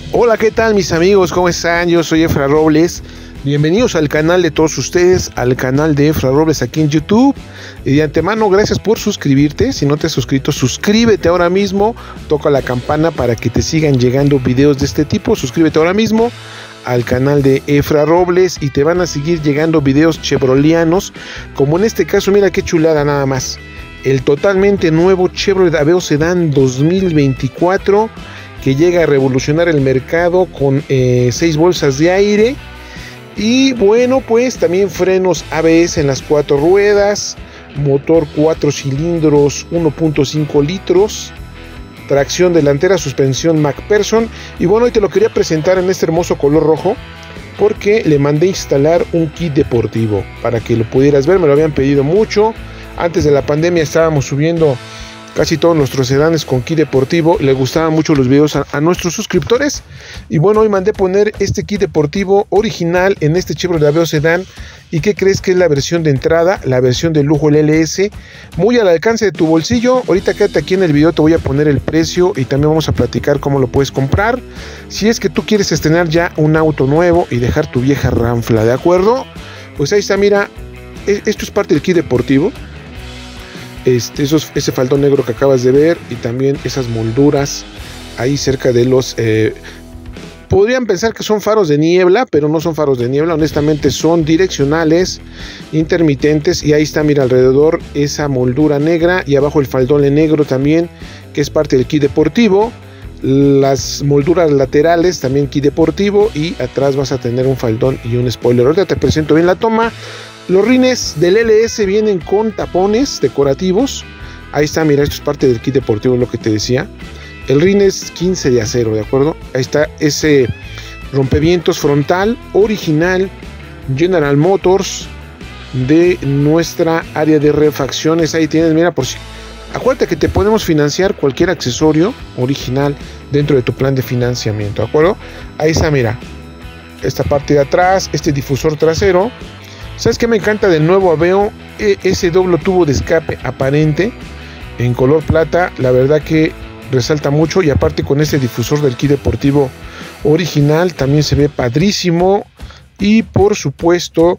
Hola, ¿qué tal mis amigos? ¿Cómo están? Yo soy Efra Robles. Bienvenidos al canal de todos ustedes, al canal de Efra Robles aquí en YouTube. Y de antemano, gracias por suscribirte. Si no te has suscrito, suscríbete ahora mismo. Toca la campana para que te sigan llegando videos de este tipo. Suscríbete ahora mismo al canal de Efra Robles y te van a seguir llegando videos chevrolianos. Como en este caso, mira qué chulada nada más. El totalmente nuevo Chevrolet Aveo Sedán 2024 que llega a revolucionar el mercado con 6 bolsas de aire. Y bueno, pues también frenos ABS en las 4 ruedas, motor 4 cilindros 1.5 litros, tracción delantera, suspensión MacPherson. Y bueno, hoy te lo quería presentar en este hermoso color rojo porque le mandé instalar un kit deportivo para que lo pudieras ver. Me lo habían pedido mucho. Antes de la pandemia estábamos subiendo casi todos nuestros sedanes con kit deportivo. Le gustaban mucho los videos a nuestros suscriptores. Y bueno, hoy mandé poner este kit deportivo original en este Chevrolet Aveo Sedán. ¿Y qué crees que es la versión de entrada? La versión de lujo, el LS. Muy al alcance de tu bolsillo. Ahorita quédate aquí en el video, te voy a poner el precio y también vamos a platicar cómo lo puedes comprar. Si es que tú quieres estrenar ya un auto nuevo y dejar tu vieja ranfla, ¿de acuerdo? Pues ahí está, mira. Esto es parte del kit deportivo. Ese faldón negro que acabas de ver y también esas molduras ahí cerca de los podrían pensar que son faros de niebla, pero no son faros de niebla, honestamente son direccionales, intermitentes. Y ahí está, mira, alrededor esa moldura negra y abajo el faldón negro también, que es parte del kit deportivo. Las molduras laterales también kit deportivo, y atrás vas a tener un faldón y un spoiler. Ahorita te presento bien la toma. Los rines del LS vienen con tapones decorativos. Ahí está, mira, esto es parte del kit deportivo, lo que te decía. El rin es 15 de acero, ¿de acuerdo? Ahí está ese rompevientos frontal original General Motors de nuestra área de refacciones. Ahí tienes, mira, por si... Acuérdate que te podemos financiar cualquier accesorio original dentro de tu plan de financiamiento, ¿de acuerdo? Ahí está, mira, esta parte de atrás, este difusor trasero. ¿Sabes qué me encanta del nuevo Aveo? Ese doble tubo de escape aparente en color plata, la verdad que resalta mucho. Y aparte con este difusor del kit deportivo original también se ve padrísimo. Y por supuesto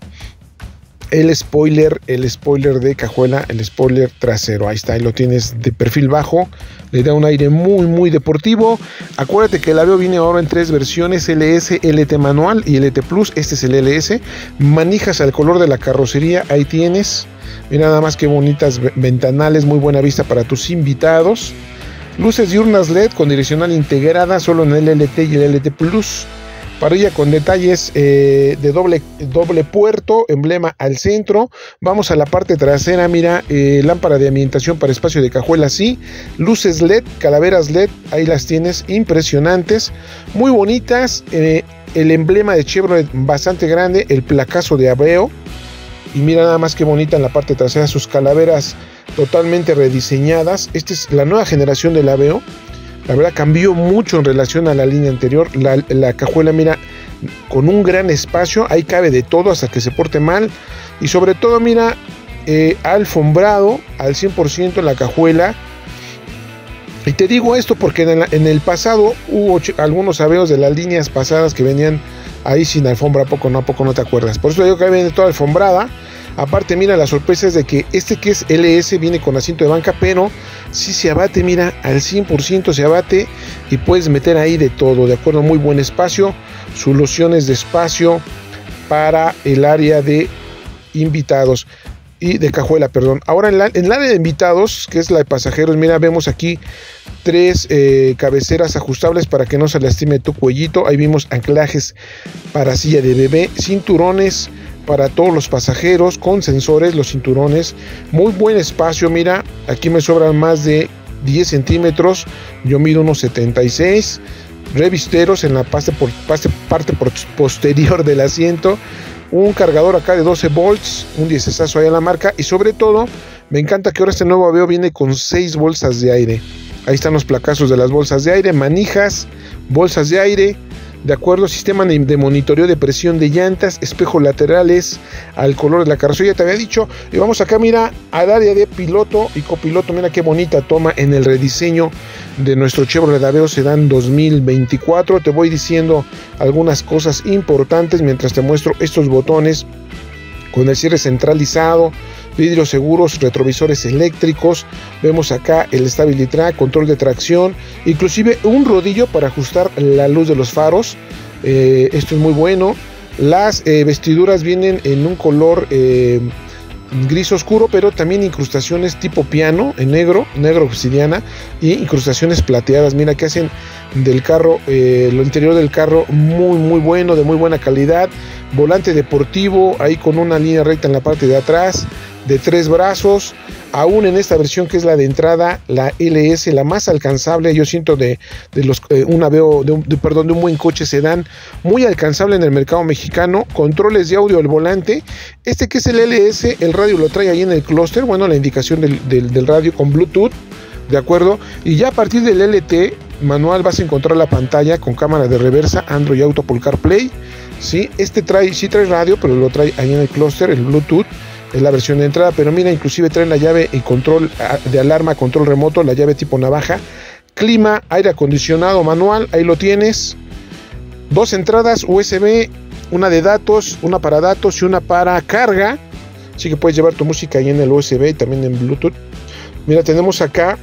el spoiler de cajuela, el spoiler trasero. Ahí está, ahí lo tienes de perfil bajo. Le da un aire muy deportivo. Acuérdate que el Aveo viene ahora en 3 versiones: LS, LT manual y LT Plus. Este es el LS. Manijas al color de la carrocería. Ahí tienes. Mira nada más que bonitas ventanales. Muy buena vista para tus invitados. Luces diurnas LED con direccional integrada solo en el LT y el LT Plus. Parrilla con detalles de doble puerto, emblema al centro. Vamos a la parte trasera, mira, lámpara de ambientación para espacio de cajuela, sí. Luces LED, calaveras LED, ahí las tienes, impresionantes, muy bonitas. El emblema de Chevrolet bastante grande, el placazo de Aveo. Y mira nada más que bonita en la parte trasera, sus calaveras totalmente rediseñadas. Esta es la nueva generación del Aveo. La verdad cambió mucho en relación a la línea anterior. La cajuela, mira, con un gran espacio. Ahí cabe de todo hasta que se porte mal. Y sobre todo, mira, alfombrado al 100% la cajuela. Y te digo esto porque en el pasado hubo algunos Aveos de las líneas pasadas que venían ahí sin alfombra. ¿A poco no te acuerdas? Por eso digo que viene toda alfombrada. Aparte, mira, la sorpresa es de que este que es LS viene con asiento de banca, pero sí se abate, mira, al 100% se abate y puedes meter ahí de todo, ¿de acuerdo? Muy buen espacio, soluciones de espacio para el área de invitados y de cajuela, perdón. Ahora en el área de invitados, que es la de pasajeros, mira, vemos aquí 3 cabeceras ajustables para que no se lastime tu cuellito. Ahí vimos anclajes para silla de bebé, cinturones para todos los pasajeros con sensores, los cinturones. Muy buen espacio, mira, aquí me sobran más de 10 centímetros, yo mido unos 76. Revisteros en la parte posterior del asiento. Un cargador acá de 12 volts, un 10 ahí en la marca. Y sobre todo, me encanta que ahora este nuevo Aveo viene con 6 bolsas de aire. Ahí están los placazos de las bolsas de aire, manijas, bolsas de aire. de acuerdo, sistema de monitoreo de presión de llantas, espejos laterales al color de la carrocería, te había dicho. Y vamos acá, mira, al área de piloto y copiloto, mira qué bonita toma en el rediseño de nuestro Chevrolet Aveo Sedán 2024. Te voy diciendo algunas cosas importantes mientras te muestro estos botones con el cierre centralizado, vidrios seguros, retrovisores eléctricos. Vemos acá el Stability Track, control de tracción, inclusive un rodillo para ajustar la luz de los faros. Esto es muy bueno. Las vestiduras vienen en un color gris oscuro, pero también incrustaciones tipo piano en negro obsidiana, y incrustaciones plateadas. Mira que hacen del carro, lo interior del carro muy bueno, de muy buena calidad. Volante deportivo ahí con una línea recta en la parte de atrás, de 3 brazos. Aún en esta versión, que es la de entrada, la LS, la más alcanzable, yo siento de un Aveo, de un buen coche sedán, muy alcanzable en el mercado mexicano. Controles de audio al volante. Este que es el LS, el radio lo trae ahí en el clúster, bueno, la indicación del radio con Bluetooth, de acuerdo. Y ya a partir del LT manual vas a encontrar la pantalla con cámara de reversa, Android Auto, Apple CarPlay. Sí, este sí trae radio, pero lo trae ahí en el clúster, el Bluetooth. Es la versión de entrada, pero mira, inclusive trae la llave y control de alarma, control remoto, la llave tipo navaja, clima, aire acondicionado manual, ahí lo tienes. 2 entradas USB, una de datos, una para datos y una para carga. Así que puedes llevar tu música ahí en el USB y también en Bluetooth. Mira, tenemos acá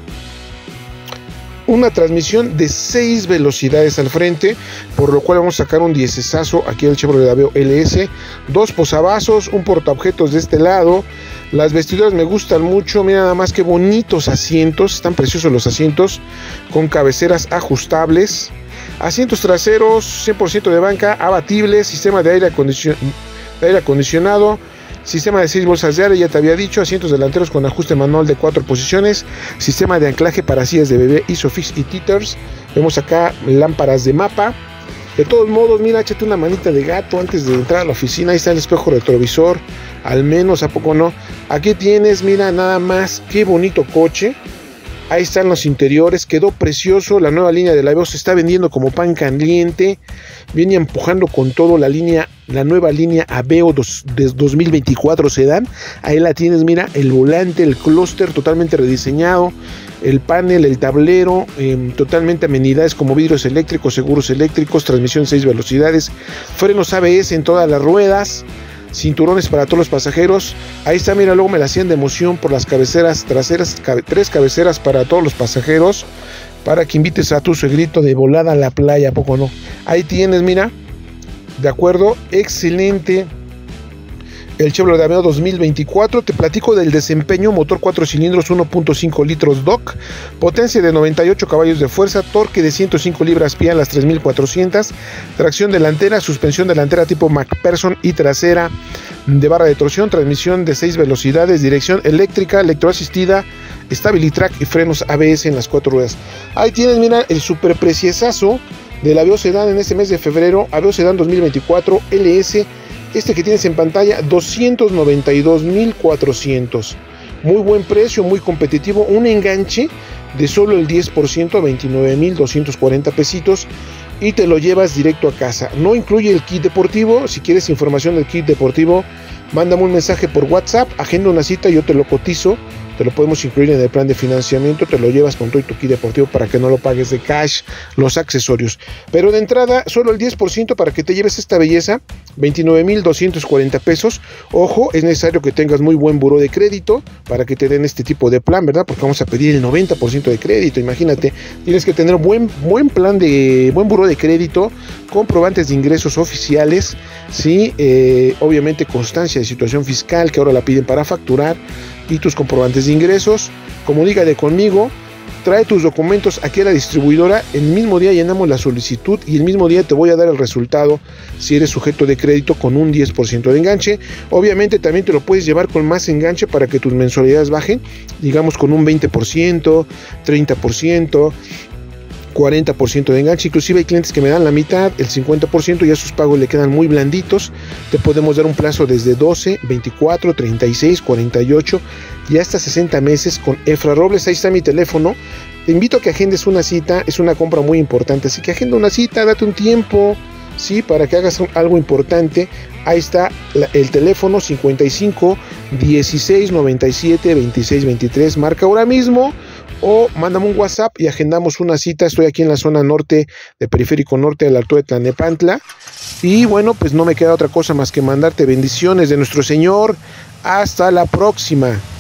una transmisión de 6 velocidades al frente, por lo cual vamos a sacar un 10esazo aquí al Chevrolet Aveo LS. 2 posavasos, un portaobjetos de este lado. Las vestiduras me gustan mucho, mira nada más que bonitos asientos, están preciosos los asientos, con cabeceras ajustables. Asientos traseros 100% de banca, abatibles, sistema de aire acondicionado. Sistema de 6 bolsas de aire, ya te había dicho. Asientos delanteros con ajuste manual de 4 posiciones. Sistema de anclaje para sillas de bebé, ISOFIX y Tethers. Vemos acá lámparas de mapa. De todos modos, mira, échate una manita de gato antes de entrar a la oficina. Ahí está el espejo retrovisor. Al menos, ¿a poco no? Aquí tienes, mira, nada más. Qué bonito coche. Ahí están los interiores, quedó precioso. La nueva línea del Aveo se está vendiendo como pan caliente. Viene empujando con todo la nueva línea Aveo de 2024 sedán. Ahí la tienes, mira, el volante, el clúster totalmente rediseñado, el panel, el tablero, totalmente amenidades como vidrios eléctricos, seguros eléctricos, transmisión 6 velocidades, frenos ABS en todas las ruedas, cinturones para todos los pasajeros. Ahí está, mira, luego me la hacían de emoción por las cabeceras traseras, 3 cabeceras para todos los pasajeros, para que invites a tu suegrito de volada a la playa, ¿a poco no? Ahí tienes, mira, de acuerdo, excelente el Chevrolet Aveo 2024. Te platico del desempeño: motor 4 cilindros, 1.5 litros DOC, potencia de 98 caballos de fuerza, torque de 105 libras-pie a las 3400, tracción delantera, suspensión delantera tipo MacPherson y trasera de barra de torsión, transmisión de 6 velocidades, dirección eléctrica, electroasistida, Stability Track y frenos ABS en las 4 ruedas. Ahí tienes, mira, el super preciosazo del Aveo sedán en este mes de febrero. Aveo sedán 2024 LS, este que tienes en pantalla, 292,400. Muy buen precio, muy competitivo. Un enganche de solo el 10%, 29,240 pesitos, y te lo llevas directo a casa. No incluye el kit deportivo. Si quieres información del kit deportivo, mándame un mensaje por WhatsApp, agenda una cita, yo te lo cotizo. Te lo podemos incluir en el plan de financiamiento, te lo llevas con todo y tu kit deportivo para que no lo pagues de cash, los accesorios. Pero de entrada, solo el 10% para que te lleves esta belleza, 29,240 pesos. Ojo, es necesario que tengas muy buen buró de crédito para que te den este tipo de plan, ¿verdad? Porque vamos a pedir el 90% de crédito. Imagínate, tienes que tener buen buró de crédito, comprobantes de ingresos oficiales, ¿sí? Obviamente constancia de situación fiscal, que ahora la piden para facturar, y tus comprobantes de ingresos. Comunícate conmigo, trae tus documentos aquí a la distribuidora. El mismo día llenamos la solicitud y el mismo día te voy a dar el resultado si eres sujeto de crédito con un 10% de enganche. Obviamente también te lo puedes llevar con más enganche para que tus mensualidades bajen, digamos con un 20%, 30%, 40% de enganche. Inclusive hay clientes que me dan la mitad, el 50%, y a sus pagos le quedan muy blanditos. Te podemos dar un plazo desde 12, 24, 36, 48 y hasta 60 meses con Efra Robles. Ahí está mi teléfono te invito a que agendes una cita, es una compra muy importante, así que agenda una cita, date un tiempo, ¿sí? Para que hagas algo importante. Ahí está el teléfono 55 16 97 26 23, marca ahora mismo o mándame un WhatsApp y agendamos una cita. Estoy aquí en la zona norte de Periférico Norte, a la altura de Tlalnepantla. Y bueno, pues no me queda otra cosa más que mandarte bendiciones de nuestro Señor. Hasta la próxima.